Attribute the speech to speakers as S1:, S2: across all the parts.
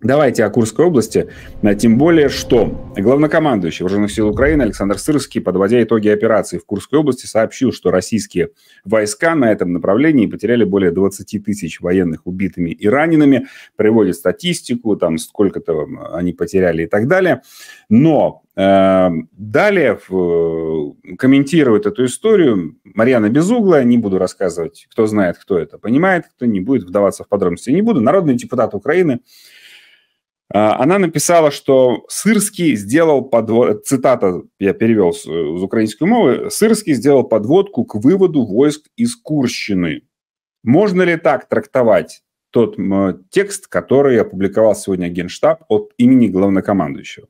S1: Давайте о Курской области, тем более, что главнокомандующий Вооруженных сил Украины Александр Сырский, подводя итоги операции в Курской области, сообщил, что российские войска на этом направлении потеряли более 20 тысяч военных убитыми и ранеными, приводит статистику, там сколько-то они потеряли и так далее. Но далее комментирует эту историю Марьяна Безуглая, не буду рассказывать, кто знает, кто это понимает, кто не будет вдаваться в подробности, не буду, народный депутат Украины. Она написала, что Сырский сделал цитата, я перевел с украинской мовы, Сырский сделал подводку к выводу войск из Курщины. Можно ли так трактовать тот текст, который опубликовал сегодня Генштаб от имени главнокомандующего?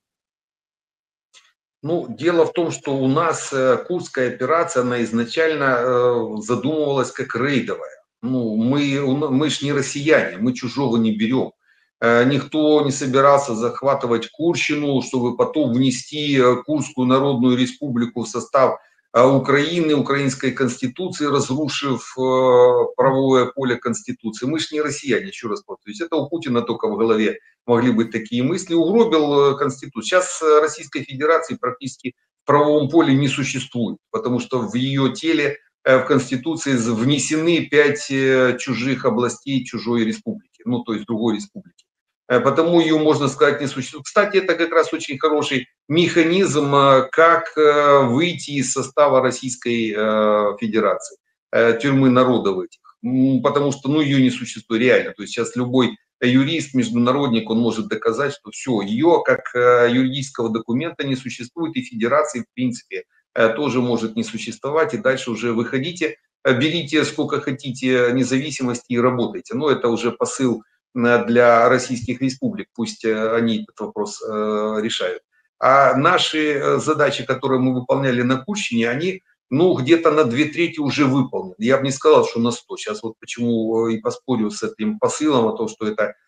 S2: Ну, дело в том, что у нас Курская операция, она изначально задумывалась как рейдовая. Ну, мы ж не россияне, мы чужого не берем. Никто не собирался захватывать Курщину, чтобы потом внести Курскую Народную Республику в состав Украины, украинской конституции, разрушив правовое поле конституции. Мы ж не россияне, еще раз повторюсь. Это у Путина только в голове могли быть такие мысли. Угробил конституцию. Сейчас Российской Федерации практически в правовом поле не существует, потому что в ее теле, в конституции внесены 5 чужих областей чужой республики, ну то есть другой республики. Потому ее, можно сказать, не существует. Кстати, это как раз очень хороший механизм, как выйти из состава Российской Федерации, тюрьмы народов этих. Потому что ее не существует реально. То есть сейчас любой юрист, международник, он может доказать, что все, ее как юридического документа не существует, и Федерации, в принципе, тоже может не существовать. И дальше уже выходите, берите сколько хотите независимости и работайте. Но это уже посыл для российских республик, пусть они этот вопрос решают. А наши задачи, которые мы выполняли на Курщине, они где-то на 2/3 уже выполнены. Я бы не сказал, что на 100. Сейчас вот почему и поспорю с этим посылом о том, что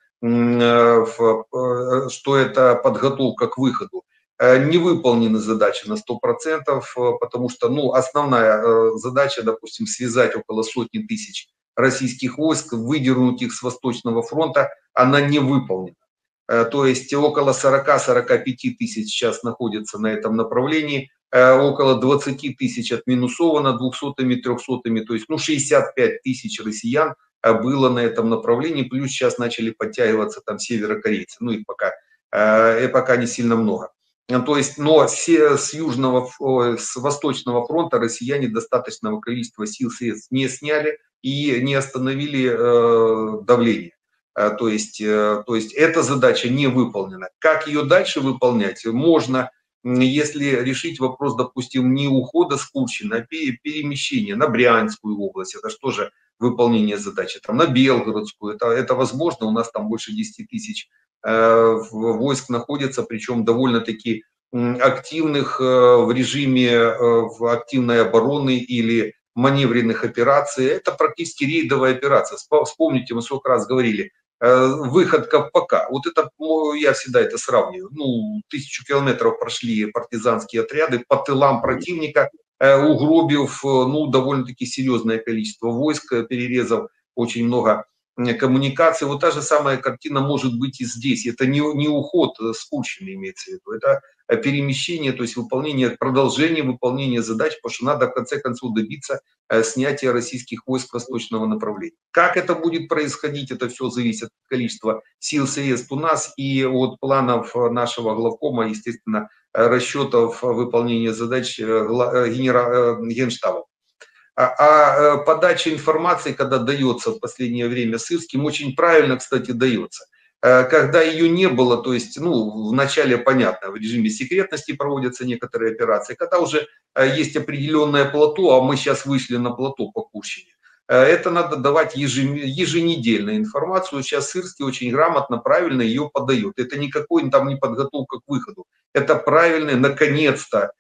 S2: это подготовка к выходу. Не выполнены задачи на 100%, потому что основная задача, допустим, связать около 100 тысяч российских войск, выдернуть их с Восточного фронта, она не выполнена. То есть около 40-45 тысяч сейчас находится на этом направлении, около 20 тысяч отминусовано 200-ми, 300-ми, то есть 65 тысяч россиян было на этом направлении, плюс сейчас начали подтягиваться там северокорейцы, их пока не сильно много. То есть, но с Восточного фронта россияне достаточного количества сил средств не сняли и не остановили давление. То есть эта задача не выполнена. Как ее дальше выполнять? Можно, если решить вопрос, допустим, не ухода с Курщины, а перемещения на Брянскую область. Это что же выполнение задачи? Там, на Белгородскую. Это возможно. У нас там больше 10 тысяч войск находится, причем довольно-таки активных в режиме активной обороны или маневренных операций. Это практически рейдовая операция. Вспомните, мы сколько раз говорили, выход КПК. Вот это, я всегда это сравниваю. 1000 километров прошли партизанские отряды по тылам противника, угробив довольно-таки серьезное количество войск, перерезав очень много коммуникаций. Вот та же самая картина может быть и здесь. Это не уход с Курщины имеется в виду. Это перемещение, то есть продолжение выполнения задач, потому что надо в конце концов добиться снятия российских войск восточного направления. Как это будет происходить, это все зависит от количества сил средств у нас и от планов нашего главкома, естественно, расчетов выполнения задач Генштаба. А подача информации, когда дается в последнее время Сырским, очень правильно, кстати, дается. Когда ее не было, то есть, вначале понятно, в режиме секретности проводятся некоторые операции, когда уже есть определенное плато, а мы сейчас вышли на плато по Курщине, это надо давать еженедельную информацию. Сейчас Сырский очень грамотно, правильно ее подает. Это никакой там не подготовка к выходу. Это правильно, наконец-то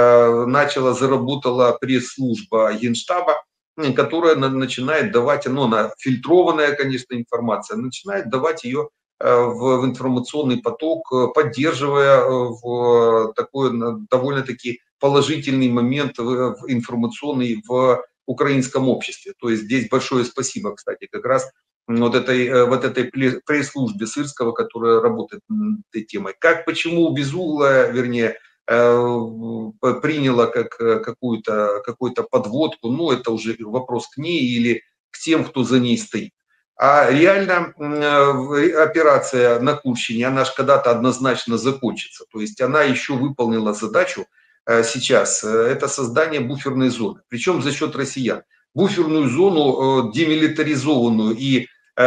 S2: заработала пресс-служба Генштаба, которая начинает давать, она фильтрованная, конечно, информация, начинает давать ее в информационный поток, поддерживая в такой довольно-таки положительный момент информационный в украинском обществе. То есть здесь большое спасибо, кстати, как раз вот этой пресс-службе Сырского, которая работает над этой темой. Почему Безуглая, вернее, приняла как какую-то подводку, ну, это уже вопрос к ней или к тем, кто за ней стоит. А реально операция на Курщине, она же когда-то однозначно закончится. То есть она еще выполнила задачу сейчас, это создание буферной зоны. Причем за счет россиян. Буферную зону демилитаризованную и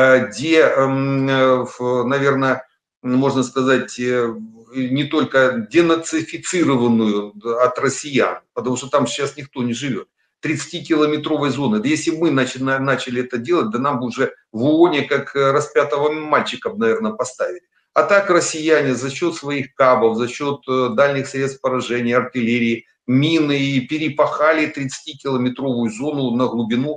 S2: наверное, можно сказать, не только денацифицированную от россиян, потому что там сейчас никто не живет. 30-километровой зоны. Да если бы мы начали это делать, да нам бы уже в ООНе как распятого мальчика, наверное, поставили. А так россияне за счет своих кабов, за счет дальних средств поражения, артиллерии, мины перепахали 30-километровую зону на глубину,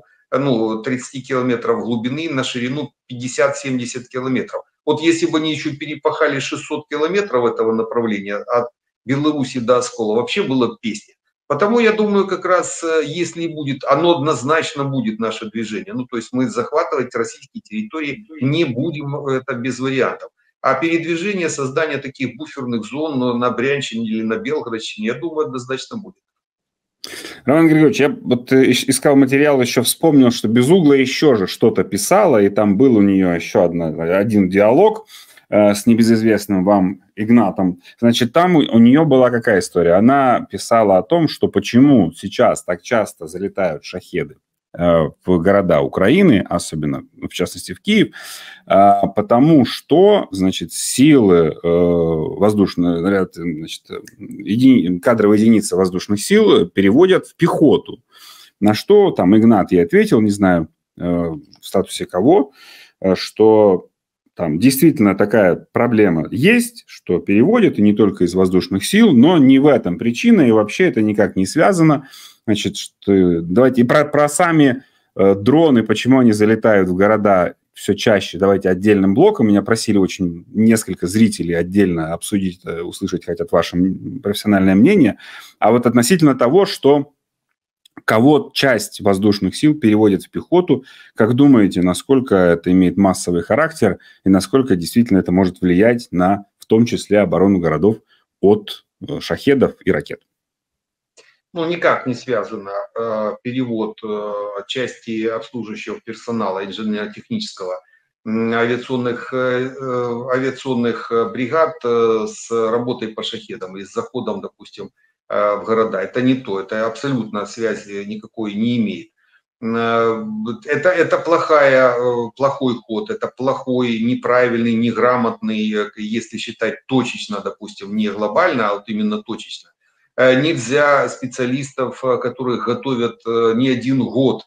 S2: 30 километров глубины, на ширину 50-70 километров. Вот если бы они еще перепахали 600 километров этого направления от Беларуси до Оскола, вообще была бы песня. Потому я думаю, как раз если будет, оно однозначно будет наше движение. Ну, то есть мы захватывать российские территории не будем, это без вариантов. А передвижение, создание таких буферных зон на Брянщине или на Белгородщине, я думаю, однозначно будет.
S1: Роман Григорьевич, я вот искал материал, еще вспомнил, что Безуглая еще же что-то писала, и там был у нее еще один диалог с небезызвестным вам Игнатом. Значит, там у нее была какая история? Она писала о том, что почему сейчас так часто залетают шахеды в города Украины, особенно, в частности, в Киев, потому что, значит, силы воздушных, значит, кадровые единицы воздушных сил переводят в пехоту. На что там Игнат ей ответил, не знаю, в статусе кого, что там действительно такая проблема есть, что переводят, и не только из воздушных сил, но не в этом причина, и вообще это никак не связано. Значит, давайте и про сами дроны, почему они залетают в города все чаще, давайте отдельным блоком. Меня просили очень несколько зрителей отдельно обсудить, услышать хотят ваше профессиональное мнение. А вот относительно того, что кого часть воздушных сил переводит в пехоту, как думаете, насколько это имеет массовый характер и насколько действительно это может влиять на, в том числе, оборону городов от шахедов и ракет?
S2: Ну, никак не связано перевод части обслуживающего персонала инженерно-технического авиационных бригад с работой по шахедам и с заходом, допустим, в города. Это не то, это абсолютно связи никакой не имеет. Это плохой ход, это плохой, неправильный, неграмотный, если считать точечно, допустим, не глобально, а вот именно точечно. Нельзя специалистов, которых готовят не один год.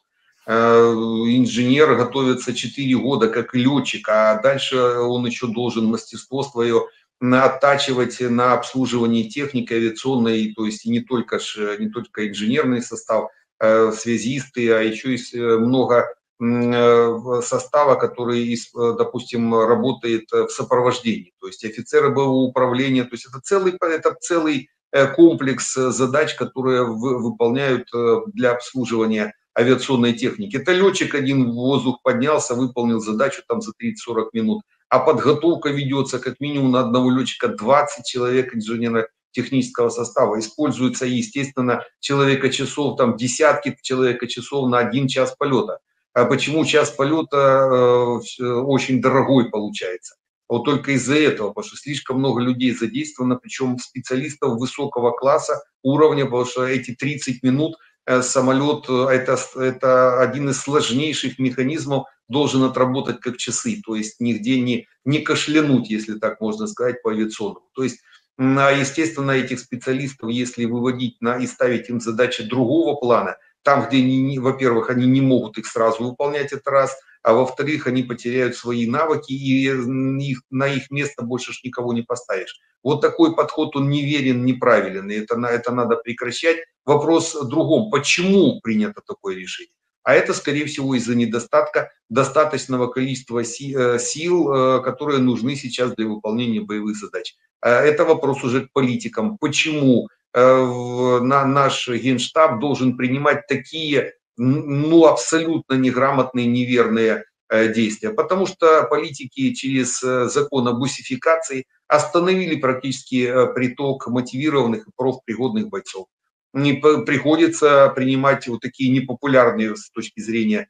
S2: Инженер готовится 4 года как летчик, а дальше он еще должен мастерство свое оттачивать на обслуживании техники авиационной, то есть не только инженерный состав, связисты, а еще есть много состава, который, допустим, работает в сопровождении, то есть офицеры боевого управления, то есть это целый комплекс задач, которые выполняют для обслуживания авиационной техники. Это летчик один в воздух поднялся, выполнил задачу там за 30-40 минут, а подготовка ведется как минимум на одного летчика 20 человек инженерно-технического состава. Используется, естественно, человека-часов, там десятки человека-часов на 1 час полета. А почему час полета очень дорогой получается? Вот только из-за этого, потому что слишком много людей задействовано, причем специалистов высокого класса, уровня, потому что эти 30 минут самолет, это один из сложнейших механизмов, должен отработать как часы, то есть нигде не кашлянуть, если так можно сказать, по авиационному. То есть, естественно, этих специалистов, если выводить и ставить им задачи другого плана, там, где, во-первых, они не могут их сразу выполнять, это раз, а во-вторых, они потеряют свои навыки, и на их место больше никого не поставишь. Вот такой подход, он неверен, неправилен, и это надо прекращать. Вопрос в другом, почему принято такое решение? А это, скорее всего, из-за недостатка достаточного количества сил, которые нужны сейчас для выполнения боевых задач. Это вопрос уже к политикам. Почему наш Генштаб должен принимать такие абсолютно неграмотные, неверные действия, потому что политики через закон об бусификации остановили практически приток мотивированных и профпригодных бойцов. Не приходится принимать вот такие непопулярные с точки зрения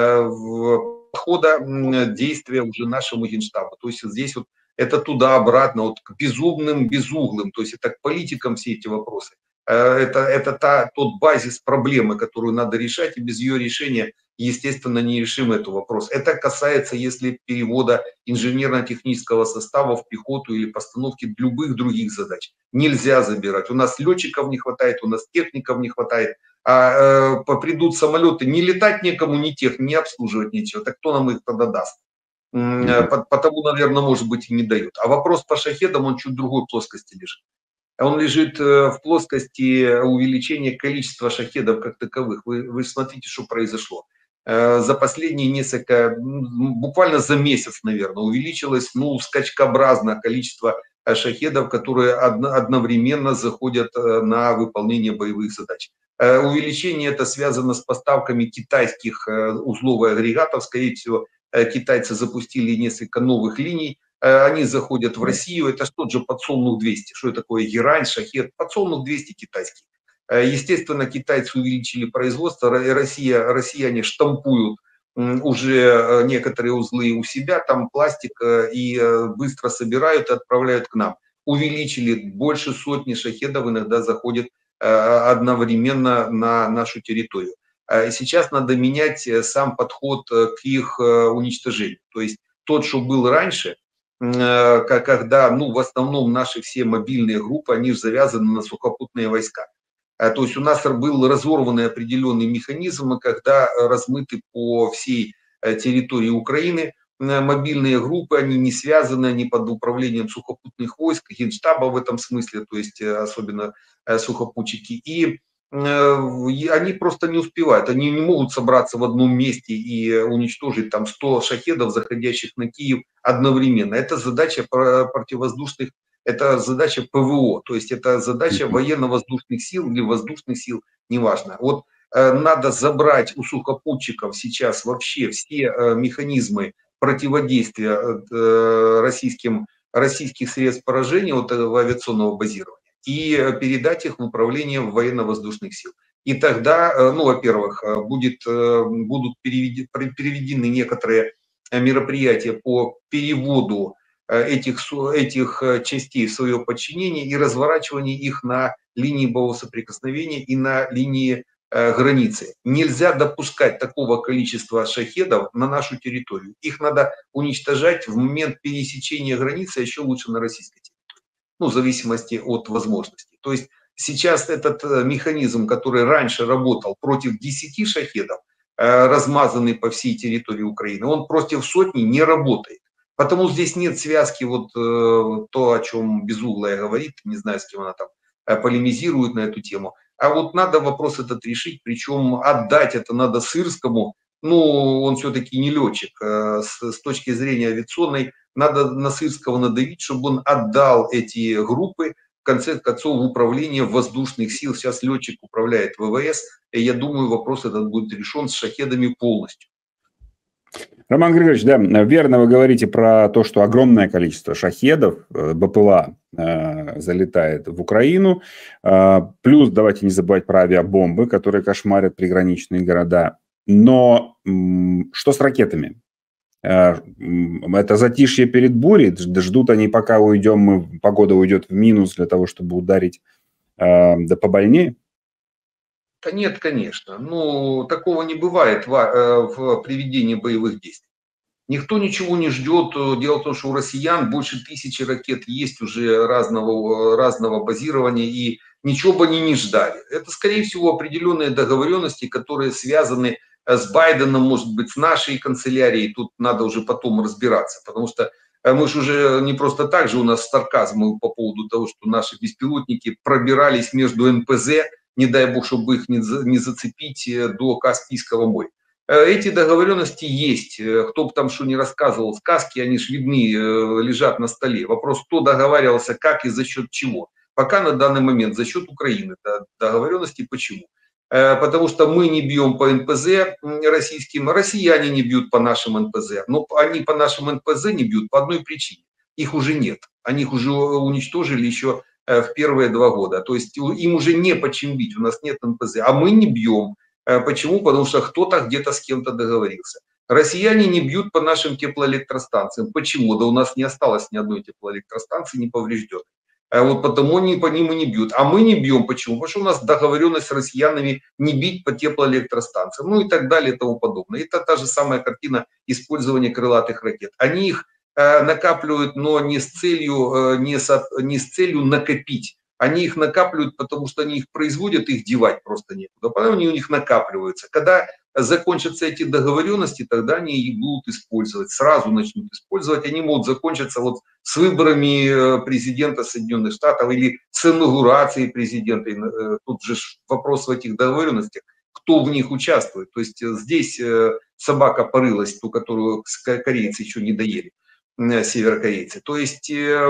S2: подхода действия уже нашему Генштабу. То есть здесь вот это туда-обратно, вот к безумным, безуглым, то есть это к политикам все эти вопросы. Это тот базис проблемы, которую надо решать, и без ее решения, естественно, не решим этот вопрос. Это касается, если перевода инженерно-технического состава в пехоту или постановки любых других задач. Нельзя забирать. У нас летчиков не хватает, у нас техников не хватает. Придут самолеты, не летать некому, ни тех, не обслуживать ничего. Так кто нам их тогда даст? Потому, наверное, может быть, и не дают. А вопрос по шахедам, он чуть в другой плоскости лежит. Он лежит в плоскости увеличения количества шахедов как таковых. Вы смотрите, что произошло. За последние несколько, буквально за месяц, наверное, увеличилось скачкообразно количество шахедов, которые одновременно заходят на выполнение боевых задач. Увеличение это связано с поставками китайских узлов и агрегатов. Скорее всего, китайцы запустили несколько новых линий. Они заходят в Россию. Это тот же подсолнух-200. Что такое герань, шахед? Подсолнух-200 китайский. Естественно, китайцы увеличили производство. Россияне штампуют уже некоторые узлы у себя, там пластик, и быстро собирают и отправляют к нам. Увеличили больше сотни шахедов, иногда заходят одновременно на нашу территорию. Сейчас надо менять сам подход к их уничтожению. То есть тот, что был раньше, когда в основном наши все мобильные группы, они завязаны на сухопутные войска. То есть у нас был разорванный определенный механизм, когда размыты по всей территории Украины мобильные группы, они не связаны, они под управлением сухопутных войск, Генштаба в этом смысле, то есть особенно сухопутчики. И они просто не успевают, они не могут собраться в одном месте и уничтожить там 100 шахедов, заходящих на Киев одновременно. Это задача противовоздушных, это задача ПВО, то есть это задача военно-воздушных сил или воздушных сил, неважно. Вот надо забрать у сухопутчиков сейчас вообще все механизмы противодействия российских средств поражения авиационного базирования и передать их в управление военно-воздушных сил. И тогда, во-первых, будут переведены некоторые мероприятия по переводу этих частей в свое подчинение и разворачивание их на линии боевого соприкосновения и на линии границы. Нельзя допускать такого количества шахедов на нашу территорию. Их надо уничтожать в момент пересечения границы, а еще лучше на российской территории. В зависимости от возможностей. То есть сейчас этот механизм, который раньше работал против 10 шахедов, размазанный по всей территории Украины, он против сотни не работает. Потому здесь нет связки, то, о чем Безуглая говорит, не знаю, с кем она там полемизирует на эту тему. А вот надо вопрос этот решить, причем отдать это надо Сырскому. Он все-таки не летчик. С точки зрения авиационной, надо на Сырского надавить, чтобы он отдал эти группы, в конце концов, в управление воздушных сил. Сейчас летчик управляет ВВС, и я думаю, вопрос этот будет решен с шахедами полностью.
S1: Роман Григорьевич, да, верно вы говорите про то, что огромное количество шахедов, БПЛА залетает в Украину. Плюс давайте не забывать про авиабомбы, которые кошмарят приграничные города. Но что с ракетами? Это затишье перед бурей? Ждут они, пока погода уйдет в минус для того, чтобы ударить да побольнее?
S2: Да нет, конечно. Такого не бывает в приведении боевых действий. Никто ничего не ждет. Дело в том, что у россиян больше 1000 ракет есть уже разного базирования, и ничего бы они не ждали. Это, скорее всего, определенные договоренности, которые связаны с Байденом, может быть, с нашей канцелярией. Тут надо уже потом разбираться, потому что мы же уже не просто так же, у нас сарказм по поводу того, что наши беспилотники пробирались между НПЗ, не дай бог, чтобы их не зацепить до Каспийского моря. Эти договоренности есть. Кто бы там что ни рассказывал, сказки, они ж видны, лежат на столе. Вопрос, кто договаривался, как и за счет чего. Пока на данный момент за счет Украины договоренности почему. потому что мы не бьем по НПЗ российским, россияне не бьют по нашим НПЗ. Но они по нашим НПЗ не бьют по одной причине. Их уже нет. Они их уже уничтожили еще в первые 2 года. То есть им уже не по чем бить, у нас нет НПЗ. А мы не бьем. Почему? Потому что кто-то где-то с кем-то договорился. Россияне не бьют по нашим теплоэлектростанциям. Почему? Да у нас не осталось ни одной теплоэлектростанции не поврежденной. Вот потому они по ним и не бьют. А мы не бьем. Почему? Потому что у нас договоренность с россиянами не бить по теплоэлектростанциям. Ну и так далее и тому подобное. Это та же самая картина использования крылатых ракет. Они их накапливают, но не с целью накопить. Они их накапливают, потому что они их производят, их девать просто некуда. Потом они у них накапливаются. Когда закончатся эти договоренности, тогда они их будут использовать. Сразу начнут использовать. Они могут закончиться вот с выборами президента Соединенных Штатов или с инаугурацией президента. Тут же вопрос в этих договоренностях, кто в них участвует. То есть здесь собака порылась, ту, которую корейцы еще не доели, северокорейцы. То есть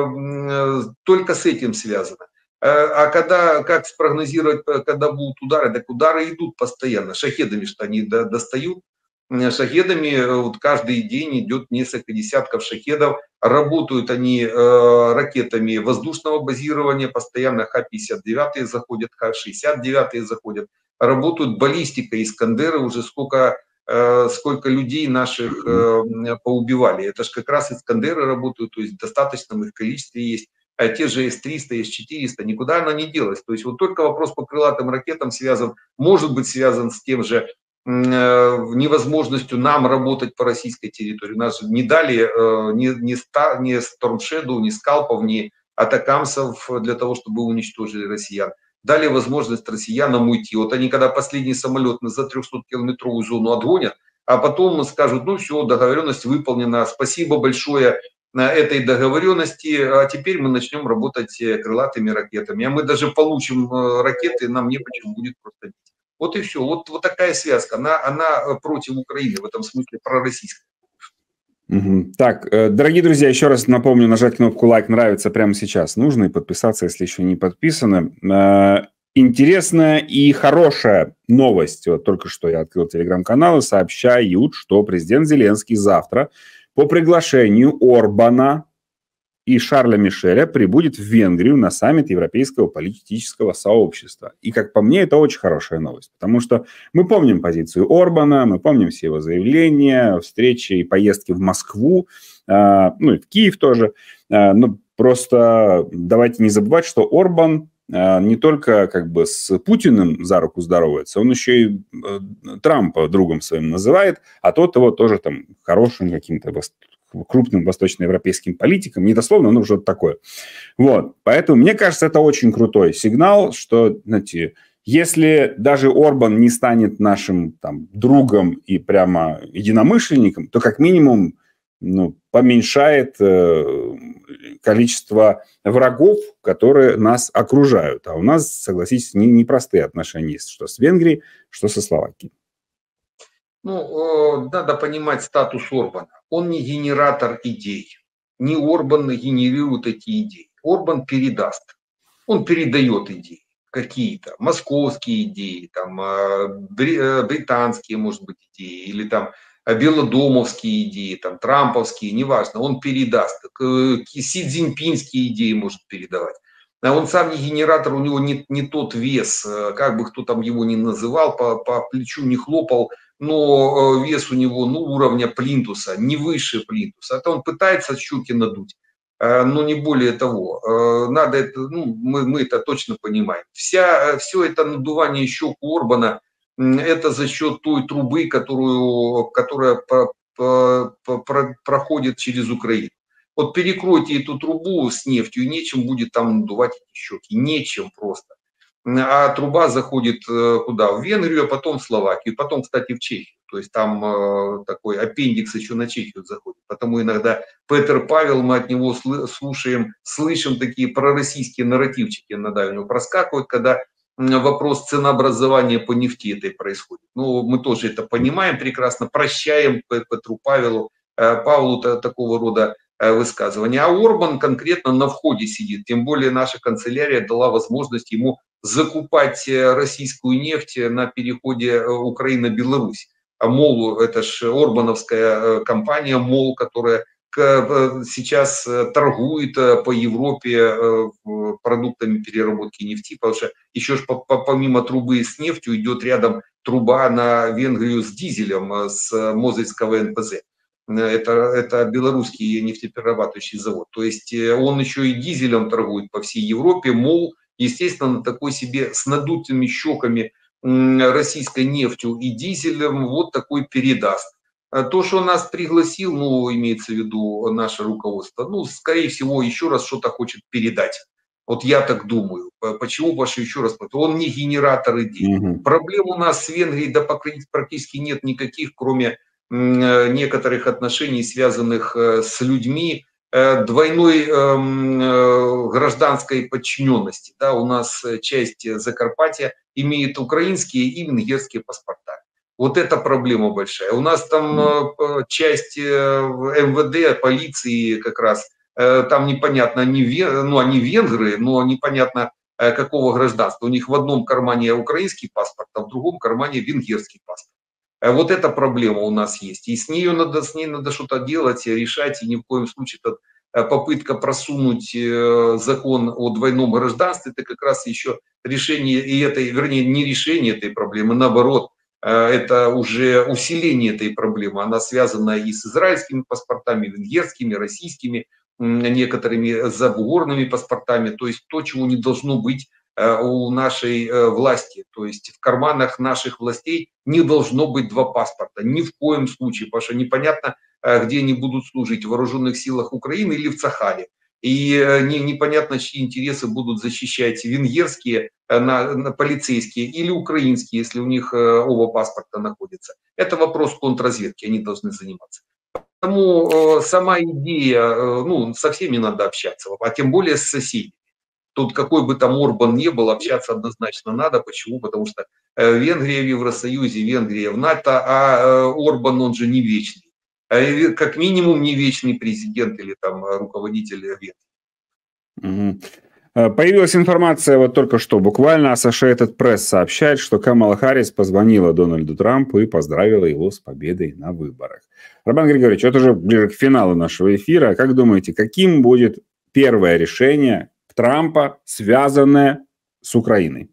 S2: только с этим связано. А когда, как спрогнозировать, когда будут удары? Так удары идут постоянно. Шахедами что они достают. Шахедами вот каждый день идет несколько десятков шахедов. Работают они ракетами воздушного базирования. Постоянно Х-59 заходят, Х-69 заходят. Работают баллистика, Искандеры. Уже сколько людей наших поубивали. Это же как раз Искандеры работают. То есть в достаточном их количестве есть. А те же С-300, С-400, никуда она не делась. То есть вот только вопрос по крылатым ракетам связан, может быть связан с тем же невозможностью нам работать по российской территории. Нас же не дали ни Storm Shadow, ни скалпов, ни атакамсов для того, чтобы уничтожили россиян. Дали возможность россиянам уйти. Вот они когда последний самолет за 300-километровую зону отгонят, а потом скажут, ну все, договоренность выполнена, спасибо большое этой договоренности, а теперь мы начнем работать крылатыми ракетами. А мы даже получим ракеты, нам не почему будет просто бить. Вот и все. Вот такая связка. Она против Украины, в этом смысле пророссийская.
S1: Так, дорогие друзья, еще раз напомню, нажать кнопку «Лайк» нравится прямо сейчас. Нужно и подписаться, если еще не подписаны. Интересная и хорошая новость. Вот только что я открыл телеграм-канал, и сообщают, что президент Зеленский завтра по приглашению Орбана и Шарля Мишеля прибудет в Венгрию на саммит Европейского политического сообщества. И, как по мне, это очень хорошая новость, потому что мы помним позицию Орбана, мы помним все его заявления, встречи и поездки в Москву, ну и в Киев тоже. Но просто давайте не забывать, что Орбан не только как бы с Путиным за руку здоровается, он еще и Трампа другом своим называет, а тот его тоже там хорошим каким-то крупным восточноевропейским политиком, не дословно, но уже такое. Вот, поэтому мне кажется, это очень крутой сигнал, что, знаете, если даже Орбан не станет нашим там другом и прямо единомышленником, то как минимум поменьшает количество врагов, которые нас окружают. А у нас, согласитесь, непростые отношения есть, что с Венгрией, что со Словакией.
S2: Ну, надо понимать статус Орбана. Он не генератор идей. Не Орбан генерирует эти идеи. Орбан передаст. Он передает идеи. Какие-то московские идеи, там, британские, может быть, идеи, или там белодомовские идеи, там, трамповские, неважно, он передаст. Си Цзиньпинские идеи может передавать. А он сам не генератор, у него не тот вес, как бы кто там его ни называл, по плечу не хлопал, но вес у него уровня плинтуса, не выше плинтуса. Это он пытается щеки надуть, но не более того. Надо это, мы это точно понимаем. Все это надувание щек у Орбана, это за счет той трубы, которая проходит через Украину. Вот перекройте эту трубу с нефтью, и нечем будет там надувать эти щеки. Нечем просто. А труба заходит куда? В Венгрию, а потом в Словакию, потом, кстати, в Чехию. То есть там такой аппендикс еще на Чехию заходит. Потому иногда Петр Павел, мы от него слышим такие пророссийские нарративчики иногда у него проскакивают, когда вопрос ценообразования по нефти этой происходит. Ну, мы тоже это понимаем прекрасно, прощаем Петру Павлу такого рода высказывания. А Орбан конкретно на входе сидит. Тем более наша канцелярия дала возможность ему закупать российскую нефть на переходе Украина-Беларусь. А МОЛ, это же орбановская компания МОЛ, которая сейчас торгует по Европе продуктами переработки нефти, потому что еще ж помимо трубы с нефтью идет рядом труба на Венгрию с дизелем, с Мозырского НПЗ. Это белорусский нефтеперерабатывающий завод. То есть он еще и дизелем торгует по всей Европе. МОЛ, естественно, на такой себе с надутыми щеками российской нефтью и дизелем вот такой передаст. То, что нас пригласил, ну, имеется в виду наше руководство, ну, скорее всего, еще раз что-то хочет передать. Вот я так думаю. Почему, потому что, еще раз, он не генератор идей. Проблем у нас с Венгрией да практически нет никаких, кроме некоторых отношений, связанных с людьми, двойной гражданской подчиненности. Да, у нас часть Закарпатья имеет украинские и венгерские паспорта. Вот это проблема большая. У нас там часть МВД, полиции как раз, там непонятно, они венгры, но непонятно какого гражданства. У них в одном кармане украинский паспорт, а в другом кармане венгерский паспорт. Вот эта проблема у нас есть. И с ней надо что-то делать, решать, и ни в коем случае попытка просунуть закон о двойном гражданстве, это как раз еще решение, и это, вернее, не решение этой проблемы, наоборот, это уже усиление этой проблемы. Она связана и с израильскими паспортами, венгерскими, российскими, некоторыми забугорными паспортами, то есть то, чего не должно быть у нашей власти. То есть в карманах наших властей не должно быть два паспорта, ни в коем случае, потому что непонятно, где они будут служить, в вооруженных силах Украины или в Цахале. И непонятно, чьи интересы будут защищать венгерские полицейские или украинские, если у них оба паспорта находятся. Это вопрос контрразведки, они должны заниматься. Поэтому сама идея, ну, со всеми надо общаться, а тем более с соседями. Тут какой бы там Орбан ни был, общаться однозначно надо. Почему? Потому что Венгрия в Евросоюзе, Венгрия в НАТО, а Орбан, он же не вечный. Как минимум не вечный президент или там руководитель Венгрии.
S1: Появилась информация вот только что, буквально Associated Press сообщает, что Камала Харрис позвонила Дональду Трампу и поздравила его с победой на выборах. Роман Григорьевич, это уже ближе к финалу нашего эфира. Как думаете, каким будет первое решение Трампа, связанное с Украиной?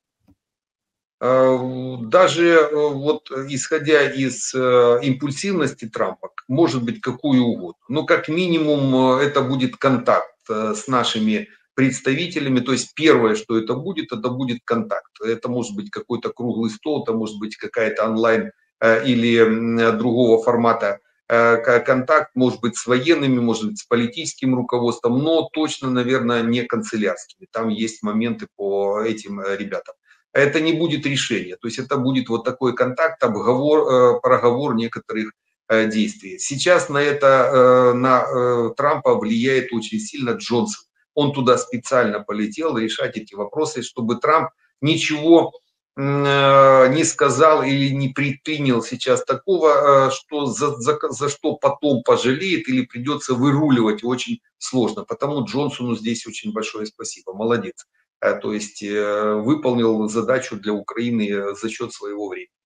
S2: Даже вот исходя из импульсивности Трампа, может быть какую угодно. Но как минимум это будет контакт с нашими представителями. То есть первое, что это будет контакт. Это может быть какой-то круглый стол, это может быть какая-то онлайн или другого формата контакт, может быть с военными, может быть с политическим руководством, но точно, наверное, не канцелярскими. Там есть моменты по этим ребятам. Это не будет решение, то есть это будет вот такой контакт, проговор некоторых действий. Сейчас на Трампа влияет очень сильно Джонсон. Он туда специально полетел решать эти вопросы, чтобы Трамп ничего не сказал или не предпринял сейчас такого, что за что потом пожалеет или придется выруливать очень сложно. Потому Джонсону здесь очень большое спасибо, молодец. То есть выполнил задачу для Украины за счет своего времени.